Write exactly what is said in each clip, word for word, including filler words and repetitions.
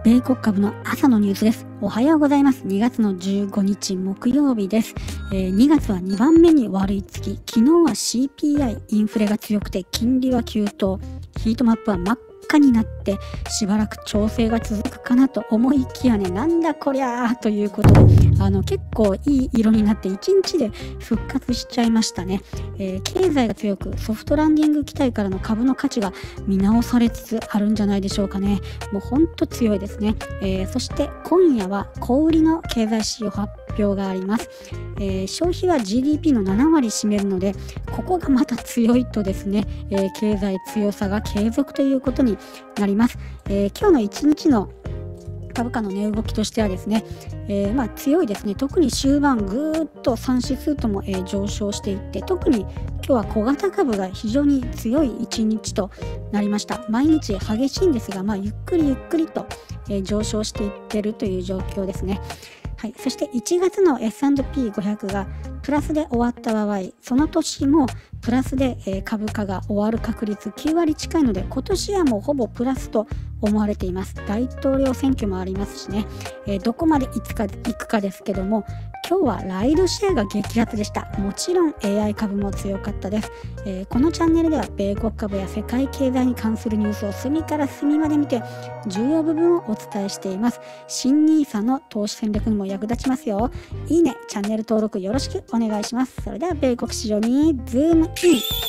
米国株の朝のニュースです。おはようございます。にがつのじゅうごにち木曜日です。えー、にがつはにばんめに悪い月。昨日は シーピーアイ、インフレが強くて金利は急騰。ヒートマップは真っ赤になってしばらく調整が続くかなと思いきやね、なんだこりゃーということで、あの結構いい色になっていちにちで復活しちゃいましたね。えー、経済が強くソフトランディング期待からの株の価値が見直されつつあるんじゃないでしょうかね。もうほんと強いですね。えー、そして今夜は小売りの経済指標発表があります。えー、消費は ジーディーピー のななわり占めるので、ここがまた強いとですね、えー、経済強さが継続ということになります。えー、今日のいちにちの株価の値動きとしてはですね、えー、まあ強いですね。特に終盤ぐーっとさん指数とも、えー、上昇していって、特に今日は小型株が非常に強いいちにちとなりました。毎日激しいんですが、まあ、ゆっくりゆっくりと、えー、上昇していってるという状況ですね。はい、そしていちがつの エスアンドピーごひゃく がプラスで終わった場合、その年もプラスで、えー、株価が終わる確率きゅうわり近いので、今年はもうほぼプラスと思われています。大統領選挙もありますしね、えー、どこまでいつか行くかですけども、今日はライドシェアが激アツでした。もちろん エーアイ 株も強かったです。えー、このチャンネルでは米国株や世界経済に関するニュースを隅から隅まで見て重要部分をお伝えしています。新ニーサの投資戦略にも役立ちますよ。いいね、チャンネル登録よろしくお願いします。それでは米国市場にズームイン。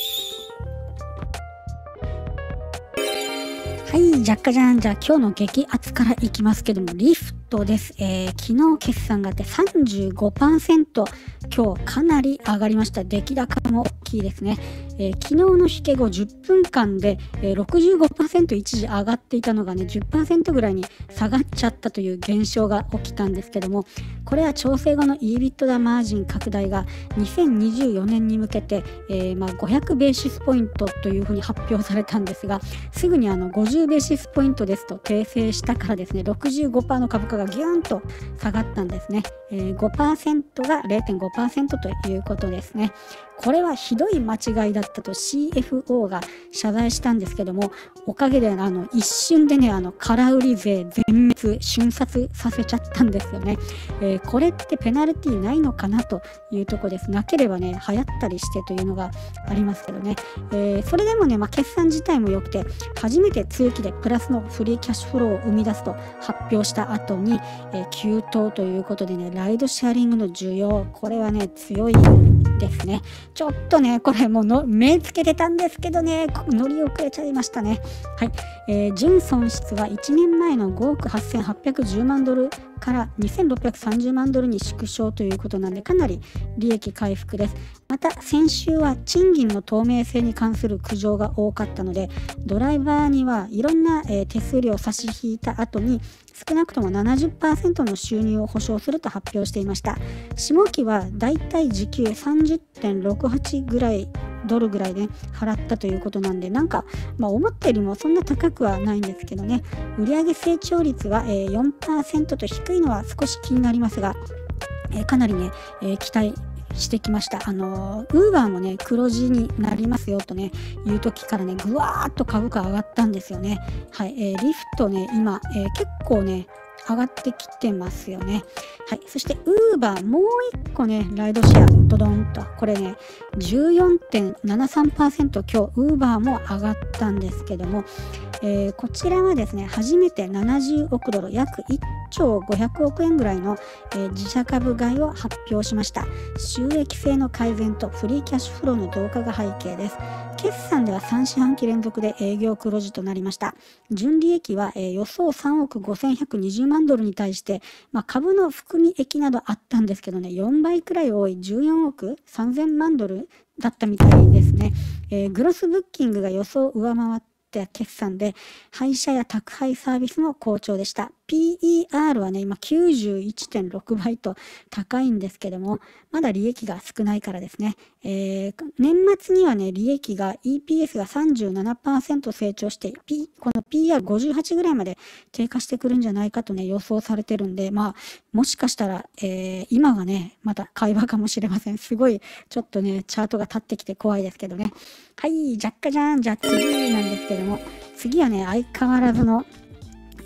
はい、じゃっかじゃん。じゃあ今日の激アツからいきますけども、リフトです。えー、昨日決算があって さんじゅうごパーセント 今日かなり上がりました。出来高も大きいですね。えー、昨日の引け後じゅっぷんかんで、えー、ろくじゅうごパーセント 一時上がっていたのがね じゅっパーセント ぐらいに下がっちゃったという現象が起きたんですけども、これは調整後の イービット ダマージン拡大がにせんにじゅうよねんに向けて、えーまあ、ごひゃくベーシスポイントというふうに発表されたんですが、すぐにあのごじゅうベーシスポイントですと訂正したからですね、ろくじゅうごパーセント の株価がギューンと下がったんですね。えー、ごパーセント が れいてんごパーセント ということですね。これはひどい間違いだったと シーエフオー が謝罪したんですけども、おかげであの一瞬でね、あの空売り税全滅瞬殺させちゃったんですよね。えー、これってペナルティないのかなというところです。なければね、流行ったりしてというのがありますけどね。えー、それでもね、まあ、決算自体も良くて、初めて通期でプラスのフリーキャッシュフローを生み出すと発表した後に、えー、急騰ということでね、ライドシェアリングの需要、これはね、強いですね。ちょっとね、これもうの目つけてたんですけどね、乗り遅れちゃいましたね。はい、えー、純損失はいちねんまえのごおくはっせんはっぴゃくじゅうまんドルからにせんろっぴゃくさんじゅうまんドルに縮小ということなんで、かなり利益回復です。また先週は賃金の透明性に関する苦情が多かったので、ドライバーにはいろんな、えー、手数料を差し引いた後に少なくとも ななじゅっパーセント の収入を保証すると発表していました。下期はだいたい時給 さんじゅってんろくはち ぐらいドルぐらいで、ね、払ったということなんで、なんか、まあ、思ったよりもそんな高くはないんですけどね。売上成長率は、えー、よんパーセント と低いのは少し気になりますが、えー、かなりね、えー、期待してきました。あのー、ウーバーもね、黒字になりますよとね、いう時からね、ぐわーっと株価上がったんですよね。はい、えー、リフトね、今、えー、結構ね、上がってきてますよね。はい、そしてウーバーもう一個ね、ライドシェアドドンと、これね じゅうよんてんななさんパーセント 今日ウーバーも上がったんですけども、えー、こちらはですね、初めてななじゅうおくドル、約いっちょうごひゃくおくえんぐらいの、えー、自社株買いを発表しました。収益性の改善とフリーキャッシュフローの増加が背景です。決算ではさん四半期連続で営業黒字となりました。純利益は、えー、予想さんおくごせんひゃくにじゅうまんドルに対して、まあ、株の含み益などあったんですけどね、よんばいくらい多いじゅうよんおくさんぜんまんドルだったみたいですね。えー、グロスブッキングが予想を上回って決算で、配車や宅配サービスも好調でした。ピーイーアール はね、今 きゅうじゅういってんろくばいと高いんですけども、まだ利益が少ないからですね。えー、年末にはね、利益が イーピーエス が さんじゅうななパーセント 成長して、P、この ピーイーアールごじゅうはち ぐらいまで低下してくるんじゃないかとね、予想されてるんで、まあ、もしかしたら、えー、今がね、また買い場かもしれません。すごい、ちょっとね、チャートが立ってきて怖いですけどね。はい、じゃっかじゃん。じゃあ次なんですけども、次はね、相変わらずの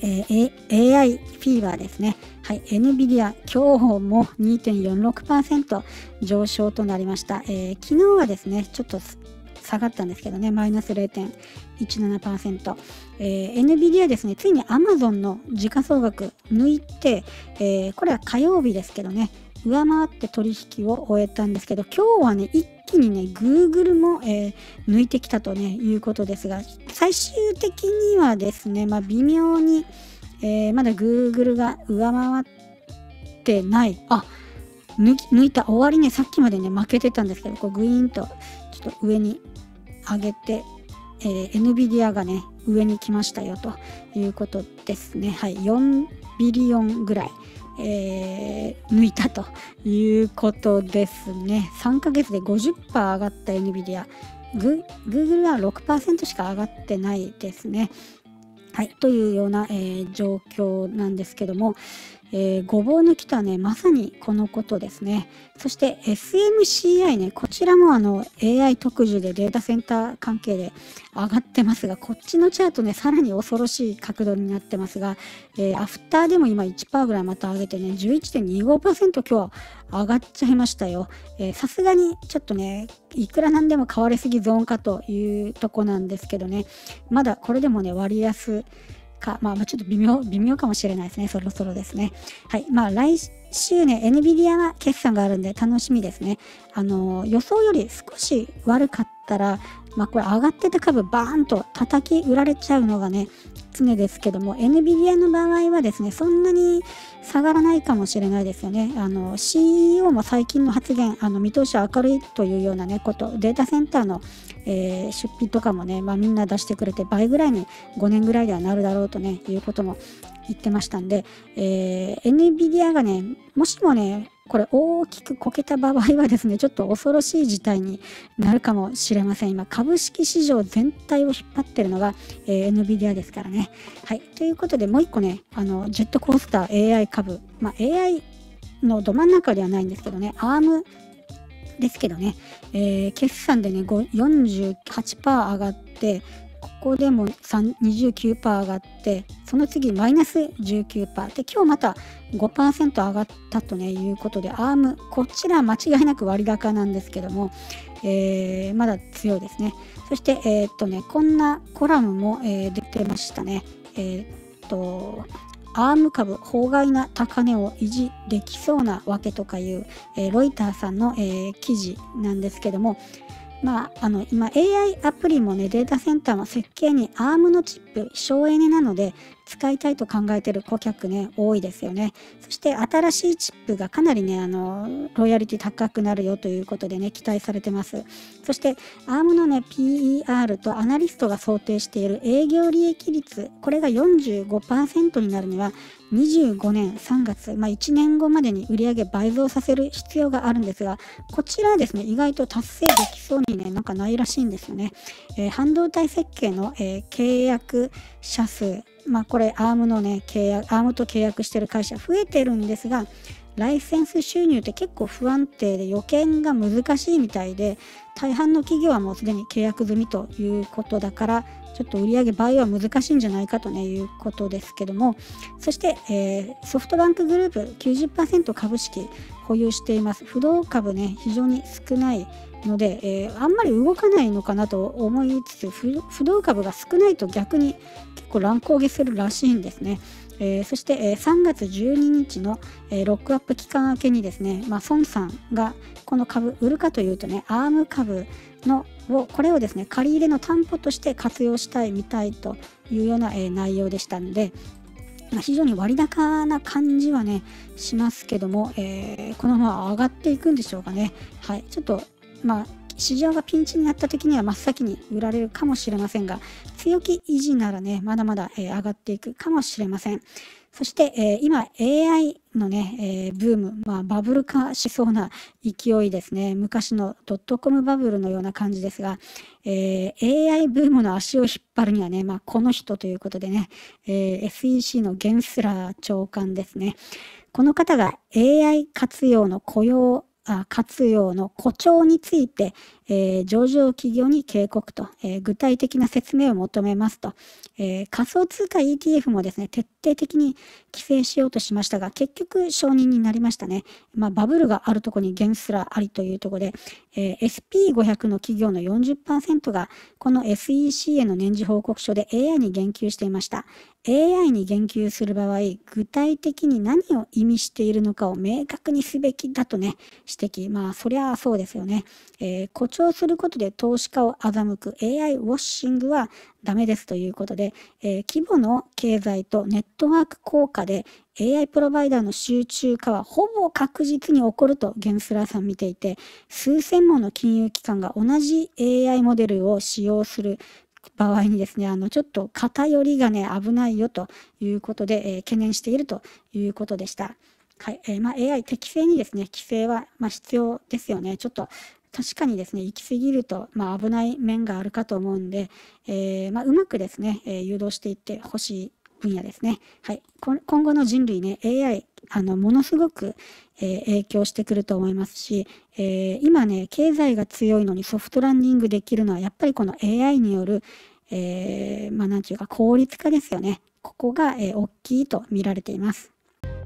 えー、エーアイ フィーバーですね。はい、エヌビディア、今日も にてんよんろくパーセント 上昇となりました。えー、昨日はですね、ちょっと下がったんですけどね、マイナス れいてんいちななパーセント。えー、エヌビディア ですね、ついに Amazon の時価総額抜いて、えー、これは火曜日ですけどね、上回って取引を終えたんですけど、今日はね、一気にね、Google も、えー、抜いてきたとね、いうことですが、最終的にはですね、まあ、微妙に、えー、まだ Google が上回ってない。あ、抜き抜いた。終わりね、さっきまでね、負けてたんですけど、こうグイーンとちょっと上に上げて、えー、エヌビディア がね、上に来ましたよということですね。はい、よんビリオンぐらい。えー、抜いたということですね。さんかげつで ごじゅっパーセント 上がった エヌビディア。グ Google は ろくパーセント しか上がってないですね。はい、というような、えー、状況なんですけども、えー、ごぼう抜きとはね、まさにこのことですね。そして エスエムシーアイ ね、こちらもあの エーアイ 特需でデータセンター関係で上がってますが、こっちのチャートね、さらに恐ろしい角度になってますが、えー、アフターでも今 いちパーセント ぐらいまた上げてね、じゅういってんにごパーセント 今日は上がっちゃいましたよ。さすがにちょっとね、いくらなんでも買われすぎゾーンかというとこなんですけどね、まだこれでもね、割安か、まあ、ちょっと微妙、微妙かもしれないですね。そろそろですね。はい。まあ、来週ね、エヌビディア は決算があるんで楽しみですね。あの、予想より少し悪かったら、まあ、これ上がってた株バーンと叩き売られちゃうのがね、常ですけども、エヌビディア の場合はですね、そんなに下がらないかもしれないですよね。あの、シーイーオー も最近の発言、あの、見通しは明るいというようなね、こと、データセンターの、えー、出費とかもね、まあ、みんな出してくれて、倍ぐらいにごねんぐらいではなるだろうとね、いうことも言ってましたんで、えー、エヌビディア がね、もしもね、これ大きくこけた場合はですね、ちょっと恐ろしい事態になるかもしれません。今、株式市場全体を引っ張ってるのが、えー、エヌビディア ですからね。はい。ということで、もう一個ね、あの、ジェットコースター エーアイ 株。まあ、エーアイ のど真ん中ではないんですけどね、アームですけどね、えー、決算でね、よんじゅうはちパーセント上がって、ここでもにじゅうきゅうパーセント上がって、その次マイナス じゅうきゅうパーセント で、今日また ごパーセント 上がったとね、いうことで、アーム、こちら間違いなく割高なんですけども、えー、まだ強いですね。そして、えー、っとね、こんなコラムも、えー、出てましたね。えー、っと、アーム株法外な高値を維持できそうなわけとかいう、えー、ロイターさんの、えー、記事なんですけども、まあ、あの今 エーアイ アプリもね、データセンターも設計に アーム のチップ省エネなので使いたいと考えている顧客ね、多いですよね。そして新しいチップがかなりね、あのロイヤリティ高くなるよということでね、期待されてます。そして アーム のね ピーイーアール とアナリストが想定している営業利益率、これが よんじゅうごパーセント になるにはにじゅうごねんさんがつ、まあ、いちねんごまでに売上倍増させる必要があるんですが、こちらはですね、意外と達成できそうにね、なんかないらしいんですよね。えー、半導体設計の、えー、契約者数、まあこれ アーム のね、契約、アーム と契約してる会社増えてるんですが、ライセンス収入って結構不安定で予見が難しいみたいで、大半の企業はもうすでに契約済みということだから、ちょっと売上倍は難しいんじゃないかとね、いうことですけども、そして、えー、ソフトバンクグループ きゅうじゅっパーセント 株式保有しています。不動株ね、非常に少ないので、えー、あんまり動かないのかなと思いつつ、不動株が少ないと逆に結構乱高下するらしいんですね。えー、そして、えー、さんがつじゅうににちの、えー、ロックアップ期間明けにですね、まあ、孫さんがこの株売るかというとね、アーム 株のをこれをですね、借り入れの担保として活用したいみたいというような、えー、内容でしたので、まあ、非常に割高な感じはねしますけども、えー、このまま上がっていくんでしょうかね。はい、ちょっとまあ市場がピンチになった時には真っ先に売られるかもしれませんが、強気維持ならね、まだまだ、えー、上がっていくかもしれません。そして、えー、今 エーアイ のね、えー、ブーム、まあ、バブル化しそうな勢いですね。昔のドットコムバブルのような感じですが、えー、エーアイ ブームの足を引っ張るにはね、まあ、この人ということでね、えー、エスイーシー のゲンスラー長官ですね。この方が エーアイ 活用の雇用あ活用の誇張について、ええー、上場企業に警告と、えー、具体的な説明を求めますと、えー、仮想通貨 イーティーエフ もですね、徹底的に規制しようとしましたが、結局承認になりましたね。まあ、バブルがあるところに原すらありというところで、えー、エスピーごひゃく の企業の よんじゅっパーセント がこの エスイーシー への年次報告書で エーアイ に言及していました。エーアイ に言及する場合、具体的に何を意味しているのかを明確にすべきだとね、指摘。まあ、そりゃそうですよね。えー、誇張することで投資家を欺く エーアイ ウォッシングはダメですということで、えー、規模の経済とネットワーク効果で エーアイ プロバイダーの集中化はほぼ確実に起こるとゲンスラーさん見ていて、数千もの金融機関が同じ エーアイ モデルを使用する場合にですね、あのちょっと偏りがね危ないよということで、えー、懸念しているということでした。はい、えー、まあ エーアイ 適正にですね、規制はまあ必要ですよね。ちょっと確かにですね、行き過ぎるとまあ危ない面があるかと思うんで、えー、まあうまくですね、えー、誘導していってほしい分野ですね。はい、今後の人類ね、エーアイあのものすごく、えー、影響してくると思いますし、えー、今ね経済が強いのにソフトランディングできるのはやっぱりこの エーアイ による、えー、まあなんていうか効率化ですよね。ここが、えー、大きいと見られています。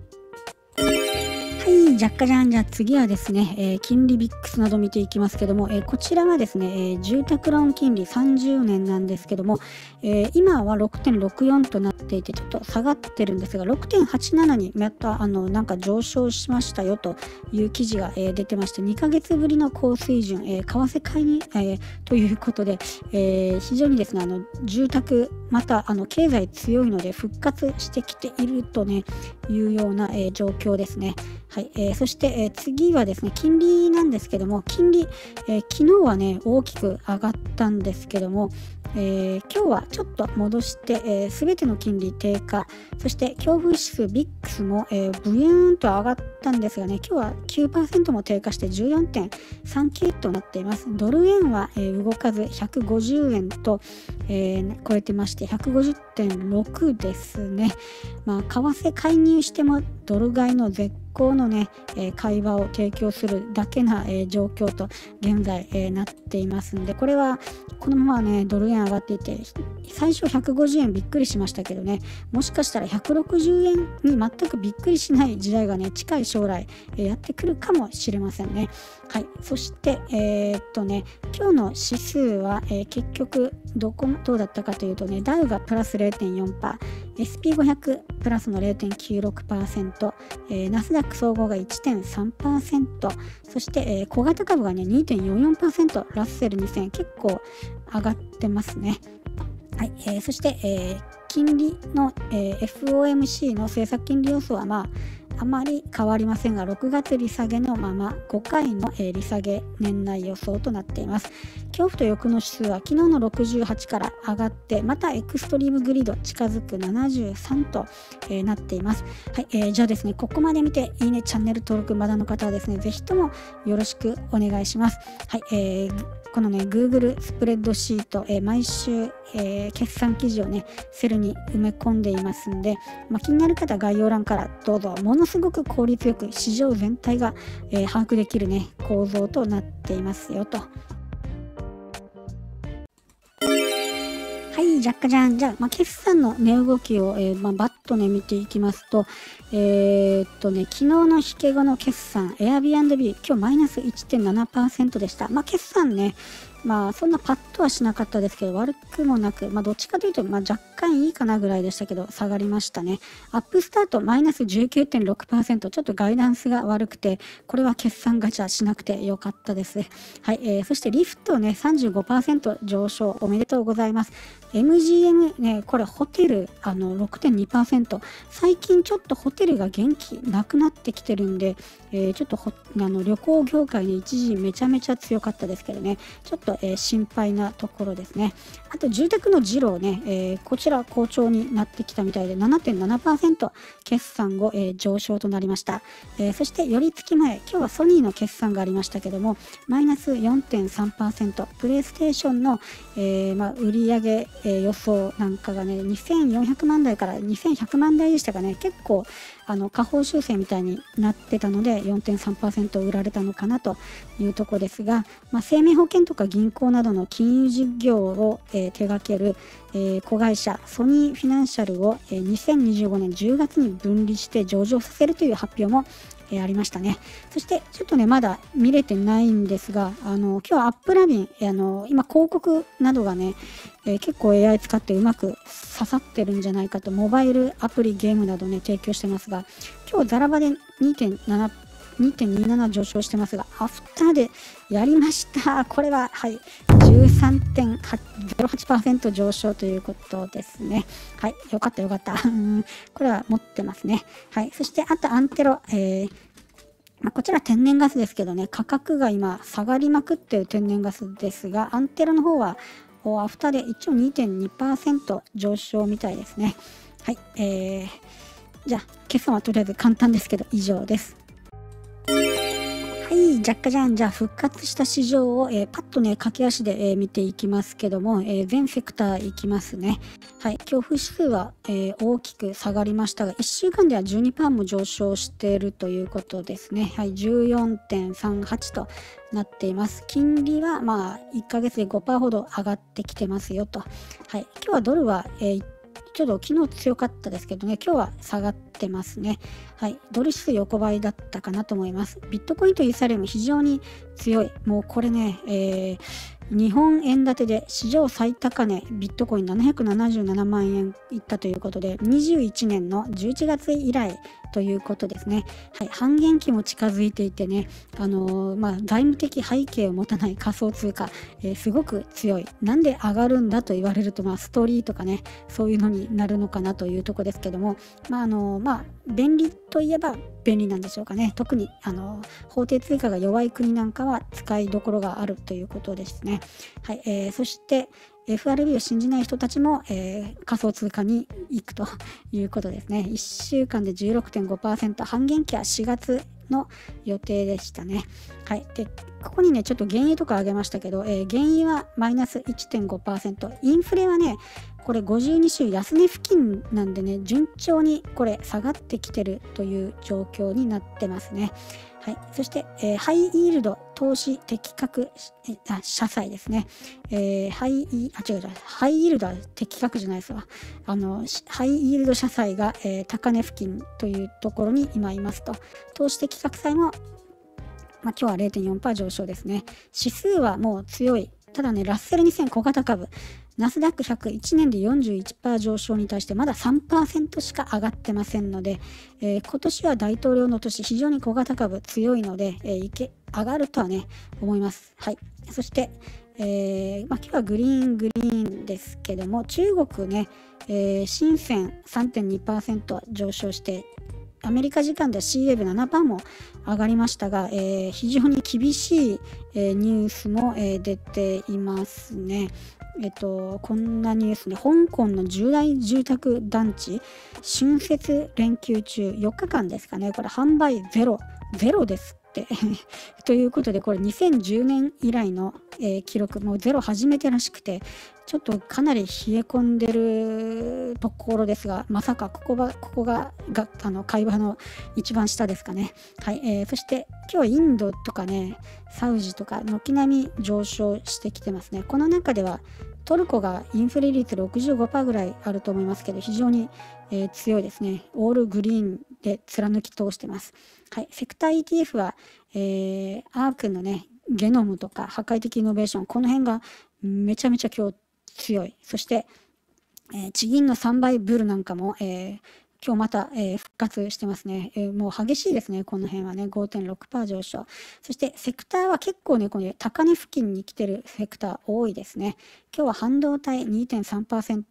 はい、じゃっかじゃん。じゃあ次はですね、えー、金利ビックスなど見ていきますけども、えー、こちらはですね、えー、住宅ローン金利さんじゅうねんなんですけども、えー、今は ろくてんろくよん となっていてちょっと下がってるんですが ろくてんはちなな にまたあのなんか上昇しましたよという記事が、えー、出てまして、にかげつぶりの高水準、えー、為替買いに、えー、ということで、えー、非常にですねあの住宅またあの経済強いので復活してきているとねいうような、えー、状況ですね。はい、えー、そして、えー、次はですね金利なんですけども、金利、えー、昨日はね大きく上がったんですけども、えー、今日はちょっと戻してすべ、えー、ての金利低下、そして恐怖指数 ビックス も、えー、ブユーンと上がったんですがね、今日は きゅうパーセント も低下して じゅうよんてんさんきゅう となっています。ドル円は、えー、動かずひゃくごじゅうえんと、えー、超えてまして ひゃくごじゅってんろく ですね。まあ為替介入してもドル買いの絶好のね、えー、会話を提供するだけな、えー、状況と現在、えー、なっていますんで、これはこのままねドル円上がっていて、最初ひゃくごじゅうえんびっくりしましたけどね、もしかしたらひゃくろくじゅうえんに全くびっくりしない時代がね近い将来、えー、やってくるかもしれませんね。はい、そしてえー、っとね今日の指数は、えー、結局どこどうだったかというとね、ダウがプラス れいてんよんパーセント、エスピーごひゃく プラスの れいてんきゅうろくパーセント、えー、ナスダック総合が いってんさんパーセント、そして、えー、小型株がね にてんよんよんパーセント、ラッセルにせん結構上がってますね。はい、えー、そして、えー、金利の、えー、エフオーエムシー の政策金利予想はまああまり変わりませんが、ろくがつ利下げのままごかいの、えー、利下げ年内予想となっています。恐怖と欲の指数は昨日のろくじゅうはちから上がって、またエクストリームグリード近づくななじゅうさんと、えー、なっています。はい、えー、じゃあですね、ここまで見ていいね、チャンネル登録まだの方はですね、ぜひともよろしくお願いします。はい、えー、このね Google スプレッドシート、えー、毎週、えー、決算記事をねセルに埋め込んでいますんで、まあ、気になる方は概要欄からどうぞ。ものすごく効率よく市場全体が、えー、把握できるね構造となっていますよと。はい、じゃっかじゃん。じゃあ、まあ、決算の値動きを、えーまあ、バッとね見ていきますと、えー、っとね昨日の引け後の決算 Airbnb 今日マイナス いってんななパーセント でした。まあ決算ね、まあそんなパッとはしなかったですけど悪くもなく、まあどっちかというと、まあ、若干いいかなぐらいでしたけど下がりましたね。アップスタートマイナス じゅうきゅうてんろくパーセント、 ちょっとガイダンスが悪くて、これは決算ガチャしなくてよかったです。はい、えー、そしてリフトね さんじゅうごパーセント 上昇おめでとうございます。 エムジーエム ね、これホテルあの ろくてんにパーセント、 最近ちょっとホテルが元気なくなってきてるんで、えー、ちょっとほあの旅行業界に一時めちゃめちゃ強かったですけどね、ちょっとと、えー、心配なところですね。あと住宅の次郎ね、えー、こちら好調になってきたみたいで ななてんななパーセント 決算後、えー、上昇となりました。えー、そして寄り付き前、今日はソニーの決算がありましたけどもマイナス よんてんさんパーセント、 プレイステーションの、えーまあ、売上、えー、予想なんかがねにせんよんひゃくまんだいからにせんひゃくまんだいでしたかね。結構あの下方修正みたいになってたので よんてんさんパーセント 売られたのかなというところですが、まあ、生命保険とか銀行などの金融事業を、えー、手掛ける、えー、子会社ソニーフィナンシャルを、えー、にせんにじゅうごねんじゅうがつに分離して上場させるという発表もえー、ありましたね。そしてちょっとねまだ見れてないんですが、あの今日アップラビン、あの今広告などがね、えー、結構 エーアイ 使ってうまく刺さってるんじゃないかと、モバイルアプリゲームなどね提供してますが、今日ザラバで にてんななにてんにじゅうなな 上昇してますが、アフターでやりました。これは、はい、じゅうさんてんゼロはちパーセント 上昇ということですね。はい、よかったよかった。これは持ってますね。はい、そしてあとアンテロ、えーまあ、こちら天然ガスですけどね、価格が今下がりまくっている天然ガスですが、アンテロの方はアフターで一応 にてんにパーセント 上昇みたいですね。はい、えー、じゃあ決算はとりあえず簡単ですけど以上です。はい、ジャッカジャン、じゃあ復活した市場を、えー、パッとね駆け足で、えー、見ていきますけども、えー、全セクターいきますね。はい、恐怖指数は、えー、大きく下がりましたが、いっしゅうかんでは じゅうにパーセント も上昇しているということですね。はい、じゅうよんてんさんはち となっています。金利はまあいっかげつで ごパーセント ほど上がってきてますよと。はい、今日はドルは、えーちょっと昨日強かったですけどね、今日は下がってますね。はい、ドル指数横ばいだったかなと思います。ビットコインとイーサリアム非常に強い。もうこれね、えー、日本円建てで史上最高値ビットコインななひゃくななじゅうななまんえんいったということで、にじゅういちねんのじゅういちがつ以来ということですね。はい、半減期も近づいていてね、あのー、まあ財務的背景を持たない仮想通貨、えー、すごく強い。なんで上がるんだと言われると、まあストーリーとかね、そういうのになるのかなというところですけども、まああのー、まあ便利といえば便利なんでしょうかね。特にあの法定通貨が弱い国なんかは使いどころがあるということですね。はい、えー、そして エフアールビー を信じない人たちも、えー、仮想通貨に行くということですね。いっしゅうかんで じゅうろくてんごパーセント、半減期はしがつの予定でしたね。はい、でここにねちょっと原油とか上げましたけど、えー、原油はマイナス いってんごパーセント、インフレはねこれごじゅうに週安値付近なんでね、順調にこれ下がってきてるという状況になってますね。はい、そして、えー、ハイイールド投資適格あ社債ですね。えー、ハイイあ違う違うハイイールドは適格じゃないですわ。あのハイイールド社債が、えー、高値付近というところに今いますと。投資適格債もまあ、今日は れいてんよんパーセント 上昇ですね。指数はもう強い。ただね、ラッセルにせん小型株、ナスダックひゃくいちねんで よんじゅういちパーセント 上昇に対してまだ さんパーセント しか上がってませんので、えー、今年は大統領の年、非常に小型株強いので、えー、いけ上がるとはね、思います。はい。そして、えーまあ、今日はグリーングリーンですけども、中国ね、えー、深セン さんてんにパーセント 上昇して、アメリカ時間では シーエーブイななパーセント も上がりましたが、えー、非常に厳しい、えー、ニュースも、えー、出ていますね。えっと、こんなニュースね、香港のじゅう大住宅団地、春節連休中よっかかんですかね、これ販売ゼロ、ゼロですって。ということで、これにせんじゅうねん以来の、えー、記録、もうゼロ初めてらしくて、ちょっとかなり冷え込んでるところですが、まさかここが、ここが、があの会話の一番下ですかね。はい、えー、そして今日はインドとかね、サウジとか軒並み上昇してきてますね。この中ではトルコがインフレ率 ろくじゅうごパーセント ぐらいあると思いますけど、非常に、えー、強いですね。オールグリーンで貫き通してます。はい、セクター イーティーエフ は、えー、アークのね、ゲノムとか破壊的イノベーション、この辺がめちゃめちゃ今日強い。そして、えー、地銀のさんばいブルなんかも、えー、今日また、えー、復活してますね、えー。もう激しいですね、この辺はね、ごてんろくパーセント 上昇。そしてセクターは結構ね、この高値付近に来てるセクター多いですね。今日は半導体 にてんさんパーセント、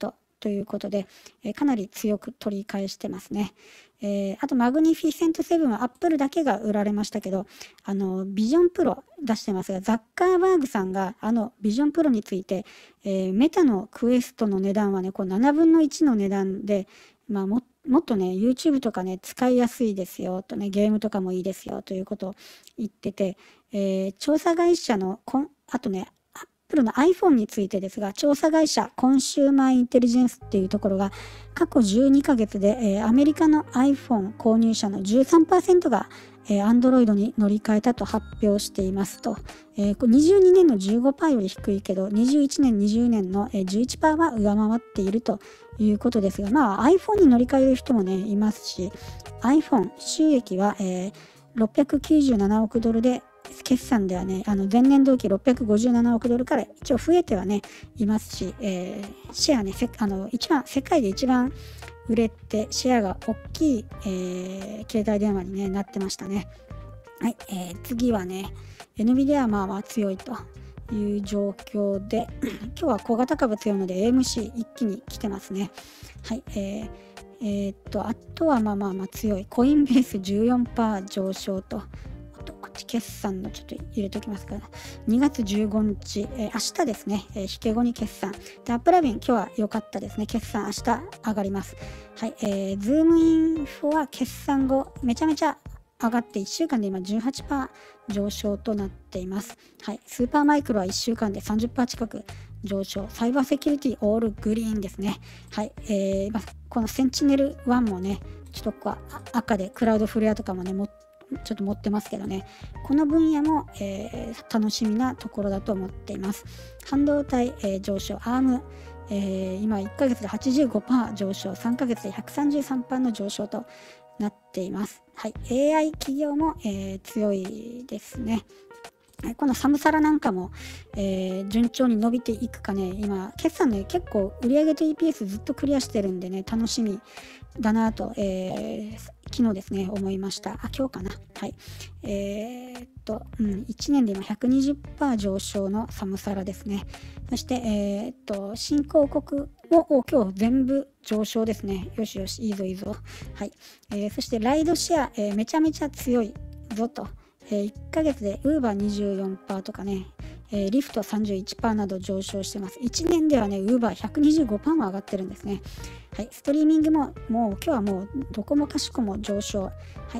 ということで、えー、かなり強く取り返してますね。えー、あとマグニフィセントセブンはアップルだけが売られましたけど、あのビジョンプロ出してますが、ザッカーバーグさんがあのビジョンプロについて、えー、メタのクエストの値段はね、こうななぶんのいちの値段で、まあ、ももっとね YouTube とかね使いやすいですよとね、ゲームとかもいいですよということを言ってて、えー、調査会社のこんあとねアップルの iPhone についてですが、調査会社コンシューマーインテリジェンスっていうところが過去じゅうにかげつで、えー、アメリカの iPhone 購入者の じゅうさんパーセント がえー、Android に乗り換えたと発表していますと、えー、にじゅうにねんの じゅうごパーセント より低いけど、にじゅういちねん、にじゅうねんの じゅういちパーセント は上回っているということですが、まあ iPhone に乗り換える人もねいますし、 iPhone 収益は、えー、ろっぴゃくきゅうじゅうななおくドルで、決算ではね、あの前年同期ろっぴゃくごじゅうななおくドルから一応増えてはねいますし、えー、シェアね、あの一番世界で一番売れてシェアが大きい、えー、携帯電話に、ね、なってましたね。はい、えー、次はね エヌビディア はまあまあ強いという状況で今日は小型株強いので エーエムシー 一気に来てますね。はい、えーえー、っとあとはまあまあまあ強いコインベース じゅうよんパーセント 上昇と、こっち決算のちょっと入れておきますから、にがつじゅうごにち、えー、明日ですね、えー、引け後に決算で、アップラビン今日は良かったですね。決算明日上がります。はい、えー、ズームインフォは決算後めちゃめちゃ上がっていっしゅうかんで今 じゅうはちパーセント 上昇となっています。はい、スーパーマイクロはいっしゅうかんで さんじゅっパーセント 近く上昇。サイバーセキュリティオールグリーンですね。はい、えーまあ、このセンチネルワンもねちょっとここは赤でクラウドフレアとかもねもちょっと持ってますけどね、この分野も、えー、楽しみなところだと思っています。半導体、えー、上昇、アーム、えー、今いっかげつで はちじゅうごパーセント 上昇、さんかげつで ひゃくさんじゅうさんパーセント の上昇となっています。はい、エーアイ 企業も、えー、強いですね。このサムサラなんかも、えー、順調に伸びていくかね、今決算ね結構売上と イーピーエス ずっとクリアしてるんでね、楽しみだなと、えー、昨日ですね思いました。あ、今日かな。はい、えー、っと、うん、いちねんで今 ひゃくにじゅっパーセント 上昇のサムサラですね。そして、えー、っと新興国も今日全部上昇ですね。よしよし、いいぞいいぞ。はい、えー、そしてライドシェア、えー、めちゃめちゃ強いぞと。えー、いっかげつで ウーバーにじゅうよんパーセント とかね、えー、リフト さんじゅういちパーセント など上昇してます。いちねんではね ウーバーひゃくにじゅうごパーセント も上がってるんですね。はい、ストリーミングももう今日はもうどこもかしこも上昇。はい、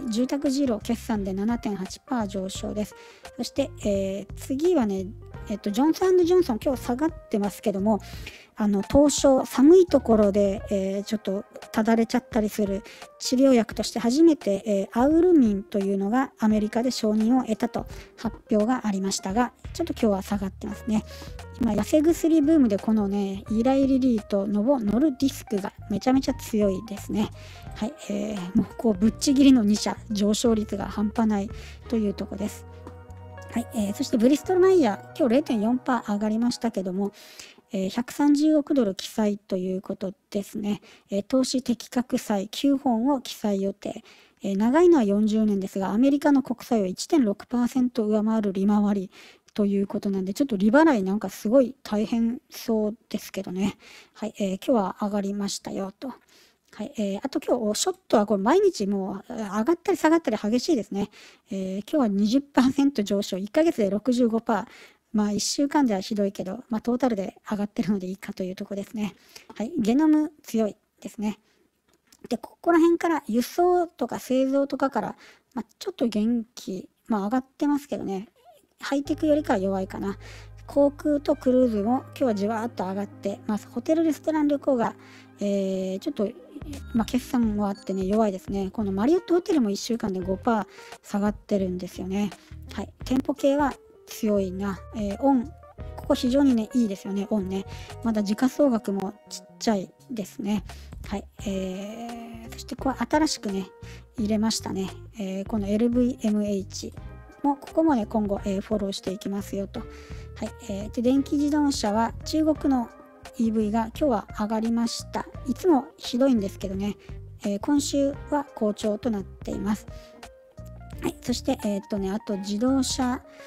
住宅ジロー決算で ななてんはちパーセント 上昇です。そして、えー、次はね、えっと、ジョンソン&ジョンソン今日下がってますけども、あの凍傷、寒いところで、えー、ちょっとただれちゃったりする治療薬として初めて、えー、アウルミンというのがアメリカで承認を得たと発表がありましたが、ちょっと今日は下がってますね。今痩せ薬ブームでこのねイーライリリーとノボノルディスクがめちゃめちゃ強いですね。はい、えー、もうこうぶっちぎりのに社上昇率が半端ないというところです。はい、えー、そしてブリストルマイヤー今日 れいてんよんパーセント 上がりましたけども、えー、ひゃくさんじゅうおくドル記載ということですね。えー、投資適格債きゅうほんを記載予定。えー、長いのはよんじゅうねんですが、アメリカの国債を いってんろくパーセント 上回る利回りということなんで、ちょっと利払いなんかすごい大変そうですけどね。はい、えー、今日は上がりましたよと。はい、えー、あと今日ショットはこれ毎日もう上がったり下がったり激しいですね。えー、今日は にじゅっパーセント 上昇、いっかげつで ろくじゅうごパーセント。まあいっしゅうかんではひどいけど、まあトータルで上がってるのでいいかというところですね。はい、ゲノム強いですね。で、ここら辺から輸送とか製造とかから、まあ、ちょっと元気、まあ上がってますけどね。ハイテクよりかは弱いかな。航空とクルーズも今日はじわーっと上がってます。ホテルレストラン旅行が、えー、ちょっと、まあ、決算もあってね弱いですね。このマリオットホテルもいっしゅうかんで ごパーセント 下がってるんですよね。はい、店舗系は強いな。えー、オンここ非常にねいいですよね。オンねまだ時価総額もちっちゃいですね。はい、えー、そしてこれ新しくね入れましたね。えー、この エルブイエムエイチ もここもね今後、えー、フォローしていきますよと。はい、えー、で電気自動車は中国の イーブイ が今日は上がりました。いつもひどいんですけどね、えー、今週は好調となっています。はい、そしてえー、っとねあと自動車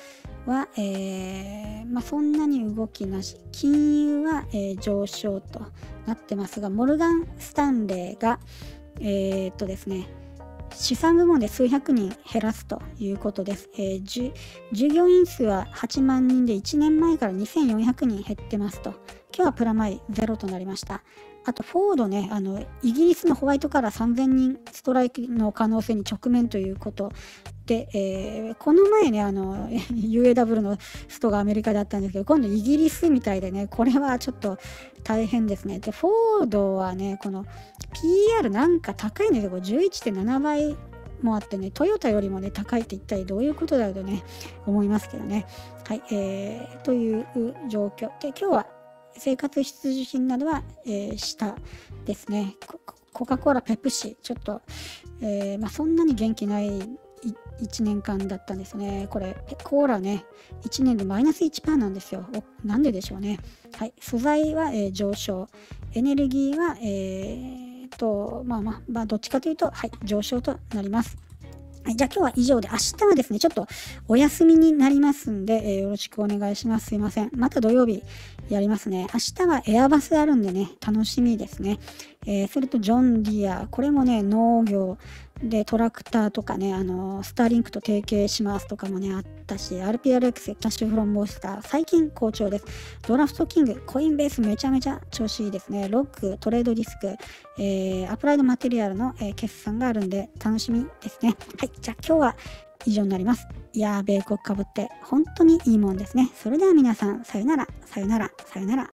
は、えーまあ、そんなに動きなし。金融は、えー上昇となってますが、モルガン・スタンレーが、えーっとですね、資産部門で数百人減らすということです。えー、じ従業員数ははちまんにんでいちねんまえからにせんよんひゃくにん減ってますと。今日はプラマイゼロとなりました。あと、フォードね、あの、イギリスのホワイトカラーさんぜんにんストライキの可能性に直面ということで、えーこの前ね、あの、ユーエーダブリュー のストがアメリカだったんですけど、今度イギリスみたいでね、これはちょっと大変ですね。で、フォードはね、この ピーアール なんか高いんですよ。じゅういってんななばいもあってね、トヨタよりもね、高いって一体どういうことだろうとね、思いますけどね。はい、えー、という状況。で、今日は生活必需品などは、えー、下ですね。ココカ・コーラ、ペプシ、ちょっと、えーまあ、そんなに元気ないいちねんかんだったんですね。これ、コーラね、いちねんでマイナス いちパーセント なんですよ。おなんででしょうね。はい、素材は、えー上昇。エネルギーは、えー、と、まあまあ、まあ、どっちかというと、はい、上昇となります。はい、じゃあ今日は以上で、明日はですね、ちょっとお休みになりますんで、えーよろしくお願いします。すいません。また土曜日やりますね。明日はエアバスあるんでね、楽しみですね。えーそれとジョンディア、これもね、農業でトラクターとかね、あのースターリンクと提携しますとかもね、あったし、アールピーアールエックス、キャッシュフロンモースター、最近好調です。ドラフトキング、コインベースめちゃめちゃ調子いいですね。ロック、トレードディスク、えーアプライドマテリアルの、えー決算があるんで楽しみですね。はい、じゃあ今日は以上になります。いやー、米国株って本当にいいもんですね。それでは皆さん、さよなら、さよなら、さよなら。